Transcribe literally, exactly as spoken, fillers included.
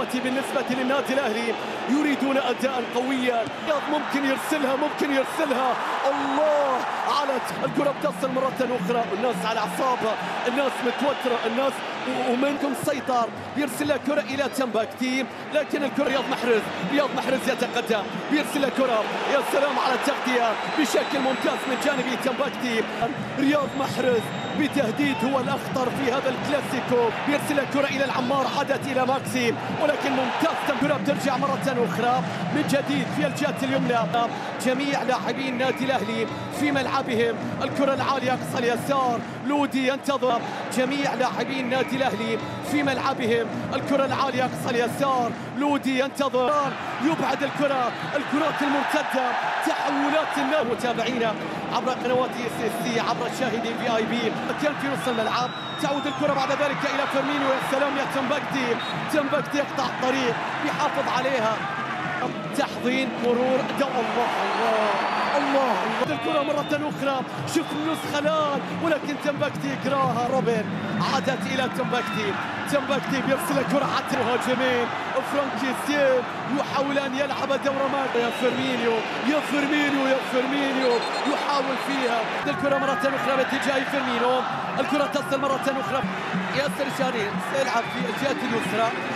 إخوتي بالنسبة للنادي الأهلي يريدون أداء قويا، ممكن يرسلها ممكن يرسلها. الله على الكرة بتصل مرة أخرى، الناس على أعصابها، الناس متوترة، الناس ومنكم سيطر، بيرسل كرة إلى تمبكتي، لكن الكرة رياض محرز، رياض محرز يتقدم، بيرسل كرة، يا سلام على التغطية بشكل ممتاز من جانب تمبكتي. رياض محرز بتهديد هو الأخطر في هذا الكلاسيكو، بيرسل كرة إلى العمار، عادت إلى ماكسي، ولكن ممتاز. كرة بترجع مرة أخرى من جديد في الجهة اليمنى. جميع لاعبي النادي الأهلي في ملعبهم، الكرة العالية أقصى اليسار، لودي ينتظر. جميع لاعبي النادي الأهلي في ملعبهم، الكرة العالية أقصى اليسار، لودي ينتظر، يبعد الكرة، الكرات المرتدة، تحولات النادي. متابعينا عبر قنوات اس اس سي، عبر الشاهدين في اي بي، كان في نص الملعب، تعود الكرة بعد ذلك إلى فيرمينيو. يا سلام يا تمبكتي، تمبكتي يقطع الطريق، يحافظ عليها، تحضين مرور دو. الله الله الله الله، الكرة مرة أخرى، شوف النسخة الآن، ولكن تمبكتي يقراها روبن، عادت إلى تمبكتي، تمبكتي بيرسل الكرة حتى المهاجمين، فرانكي سيف يحاول أن يلعب دورة ما. يا فيرمينيو يا فيرمينيو يا فيرمينيو يحاول فيها الكرة مرة أخرى باتجاه فيرمينيو، الكرة تصل مرة أخرى، ياسر شاري سيلعب في الجهة اليسرى.